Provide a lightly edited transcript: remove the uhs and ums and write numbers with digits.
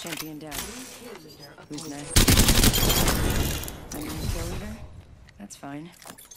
Champion down. Who's next? I'm the kill leader? That's fine.